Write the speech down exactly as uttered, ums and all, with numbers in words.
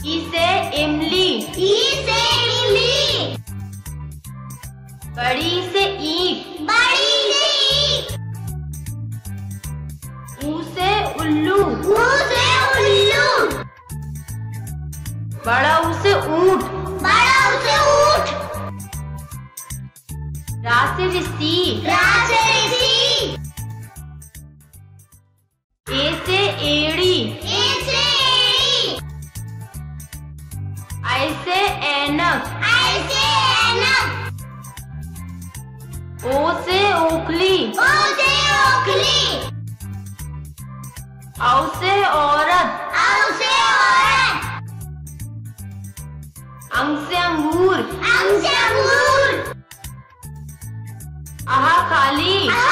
ई से इमली। ई से इमली। बड़ी से ईंट। बड़ी से ईंट। ऊ से उल्लू। ऊ से उल्लू। बड़ा ऊ से ऊंट। बड़ा ऊ से ऊंट। रा से ऋषि। रा से ऋषि। ए से एड़ी। ए से एड़ी। आई से ऐनक। आई से ऐनक। ओ से ओखली। ओ से ओखली। औ से औरत। औ से औरत। अंग से अंगूर। अंग से अंगूर। आहा खाली। आहा